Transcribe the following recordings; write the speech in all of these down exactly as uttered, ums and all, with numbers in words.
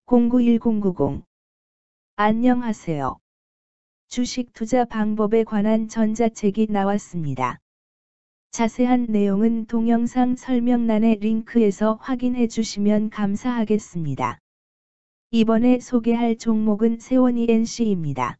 공구일공구공. 안녕하세요. 주식 투자 방법에 관한 전자책이 나왔습니다. 자세한 내용은 동영상 설명란의 링크에서 확인해 주시면 감사하겠습니다. 이번에 소개할 종목은 세원이엔씨입니다.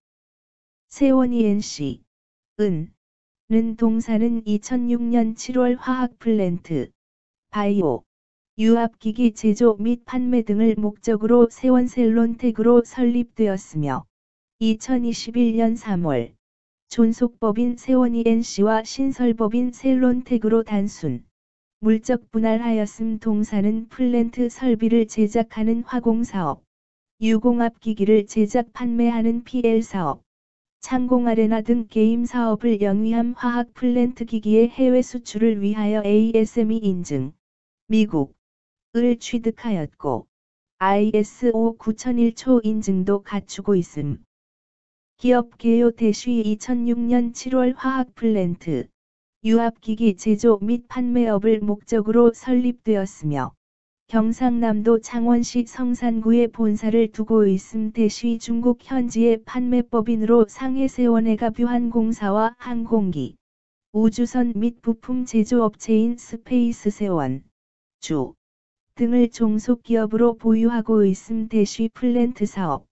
세원이엔씨, 은, 는 동사는 이천육 년 칠월 화학 플랜트, 바이오, 유압기기 제조 및 판매 등을 목적으로 세원셀론텍으로 설립되었으며 이천이십일 년 삼월 존속법인 세원이엔씨와 신설법인 셀론텍으로 단순, 물적 분할하였음. 동사는 플랜트 설비를 제작하는 화공사업, 유공압기기를 제작 판매하는 피엘사업, 창공아레나 등 게임 사업을 영위함. 화학 플랜트 기기의 해외 수출을 위하여 에이에스엠이 인증, 미국, 을 취득하였고 아이에스오 구천일 초 인증도 갖추고 있음. 기업 개요 대시 이천육 년 칠월 화학 플랜트, 유압기기 제조 및 판매업을 목적으로 설립되었으며 경상남도 창원시 성산구에 본사를 두고 있음. 대시 중국 현지의 판매법인으로 상해세원해가 뷰한공사와 항공기, 우주선 및 부품 제조업체인 스페이스세원, 주 등을 종속기업으로 보유하고 있음. 대시 플랜트 사업,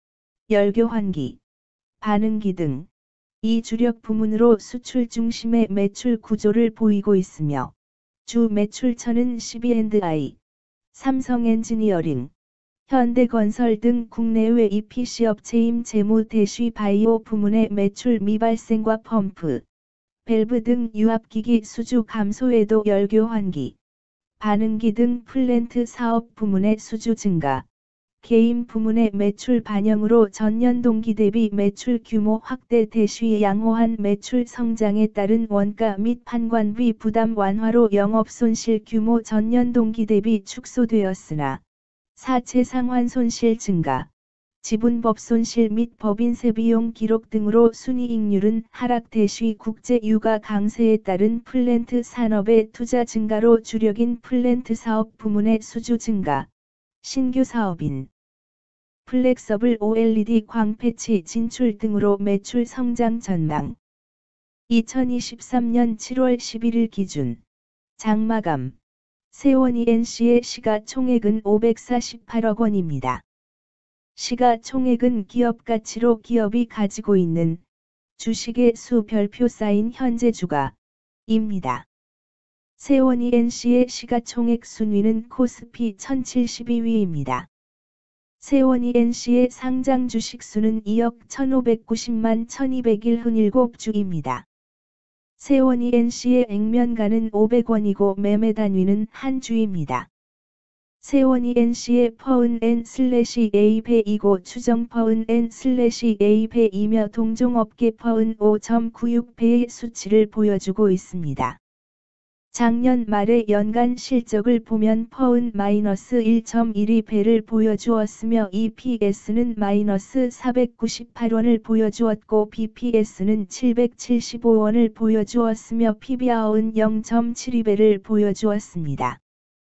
열교환기, 반응기 등 이 주력 부문으로 수출 중심의 매출 구조를 보이고 있으며 주 매출처는 씨비앤드아이, 삼성엔지니어링, 현대건설 등 국내외 이피씨 업체임. 재무 대시 바이오 부문의 매출 미발생과 펌프, 밸브 등 유압기기 수주 감소에도 열교환기, 반응기 등 플랜트 사업 부문의 수주 증가, 게임 부문의 매출 반영으로 전년 동기 대비 매출 규모 확대. 대시 양호한 매출 성장에 따른 원가 및 판관비 부담 완화로 영업손실 규모 전년 동기 대비 축소되었으나 사채 상환 손실 증가, 지분법 손실 및 법인세 비용 기록 등으로 순이익률은 하락. 대시 국제 유가 강세에 따른 플랜트 산업의 투자 증가로 주력인 플랜트 사업 부문의 수주 증가, 신규 사업인 플렉서블 오엘이디 광패치 진출 등으로 매출 성장 전망. 이천이십삼 년 칠월 십일일 기준 장마감 세원이엔씨의 시가총액은 오백사십팔억 원입니다. 시가총액은 기업가치로 기업이 가지고 있는 주식의 수 별표 쌓인 현재 주가입니다. 세원이엔씨의 시가총액 순위는 코스피 천칠십이 위입니다. 세원이엔씨의 상장 주식 수는 이억 천오백구십만 천이백칠십칠 주입니다. 세원이엔씨의 액면가는 오백 원이고 매매 단위는 한 주입니다. 세원이엔씨의 퍼은 슬래시 에이 배이고 추정 퍼은 슬래시 에이 배이며 동종업계 퍼은 오 점 구육 배의 수치를 보여주고 있습니다. 작년 말의 연간 실적을 보면 퍼은 마이너스 일 점 일이 배를 보여주었으며 이피에스는 마이너스 사백구십팔 원을 보여주었고 비피에스는 칠백칠십오 원을 보여주었으며 피비알은 영 점 칠이 배를 보여주었습니다.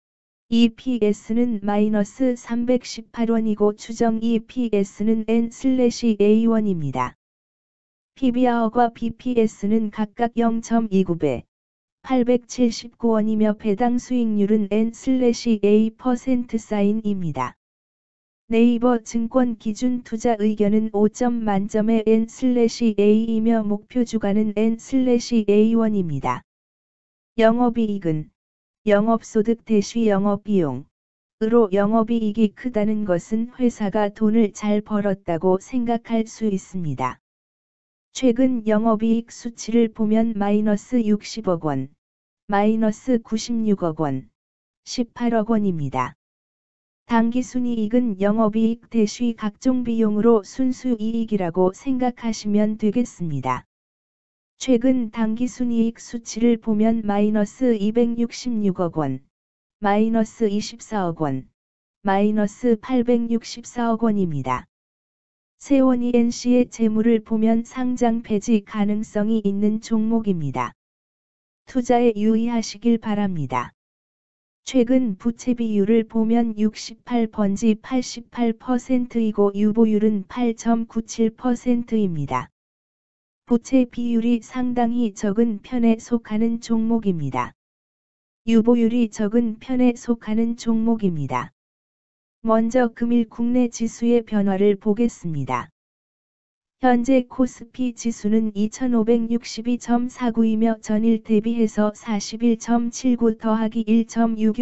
이피에스는 마이너스 삼백십팔 원이고 추정 이피에스는 엔 에이 원입니다. 피비알과 비피에스는 각각 영 점 이구 배, 팔백칠십구 원이며 배당 수익률은 엔 에이 퍼센트 사인입니다. 네이버 증권 기준 투자 의견은 오 점 만점의 엔 에이이며 목표 주가는 엔 에이 원입니다. 영업이익은 영업소득 대시 영업비용 으로 영업이익이 크다는 것은 회사가 돈을 잘 벌었다고 생각할 수 있습니다. 최근 영업이익 수치를 보면 마이너스 육십억 원, 마이너스 구십육억 원, 십팔억 원입니다. 당기순이익은 영업이익 대시 각종 비용으로 순수이익이라고 생각하시면 되겠습니다. 최근 당기순이익 수치를 보면 마이너스 이백육십육억 원, 마이너스 이십사억 원, 마이너스 팔백육십사억 원입니다. 세원이엔씨의 재물을 보면 상장 폐지 가능성이 있는 종목입니다. 투자에 유의하시길 바랍니다. 최근 부채 비율을 보면 육십팔 번지 팔십팔 퍼센트이고 유보율은 팔 점 구칠 퍼센트입니다. 부채 비율이 상당히 적은 편에 속하는 종목입니다. 유보율이 적은 편에 속하는 종목입니다. 먼저 금일 국내 지수의 변화를 보겠습니다. 현재 코스피 지수는 이천오백육십이 점 사구이며 전일 대비해서 사십일 점 칠구 더하기 일 점 육육